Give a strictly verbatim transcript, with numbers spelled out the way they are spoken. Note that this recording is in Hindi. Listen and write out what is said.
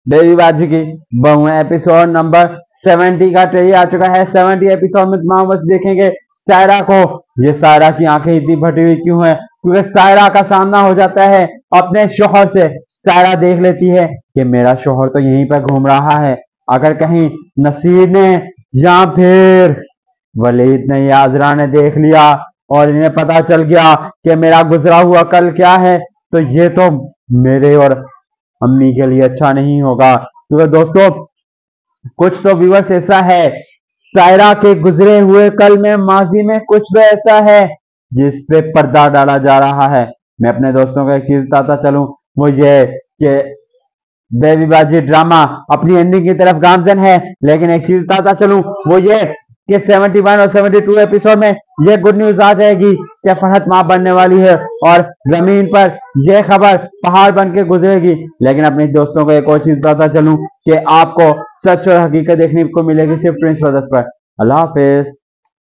बेबी बाजी की बहू एपिसोड नंबर सेवेंटी का ट्रेलर आ चुका है। सेवेंटी एपिसोड में तमाम बस देखेंगे सायरा को। ये सायरा की आंखें इतनी फटी हुई क्यों है? क्योंकि सायरा का सामना हो जाता है अपने शोहर से। सायरा देख लेती है कि मेरा शोहर तो यहीं पर घूम रहा है, अगर कहीं नसीर ने या फिर वलीद ने या अजरा ने देख लिया और इन्हें पता चल गया कि मेरा गुजरा हुआ कल क्या है, तो ये तो मेरे और अम्मी के लिए अच्छा नहीं होगा। क्योंकि दोस्तों कुछ तो व्यूअर्स ऐसा है सायरा के गुजरे हुए कल में, माजी में कुछ तो ऐसा है जिस पे पर्दा डाला जा रहा है। मैं अपने दोस्तों को एक चीज बताता चलूं, वो ये कि बेबी बाजी ड्रामा अपनी एंडिंग की तरफ गामजन है, लेकिन एक चीज बताता चलूं वो ये कि इकहत्तर और बहत्तर एपिसोड में ये गुड न्यूज आ जाएगी कि फरहत मां बनने वाली है और जमीन पर यह खबर पहाड़ बन के गुजरेगी। लेकिन अपने दोस्तों को एक और चीज बताता चलूं कि आपको सच और हकीकत देखने को मिलेगी सिर्फ प्रिंस ब्रदर्स पर। अल्लाह हाफिज।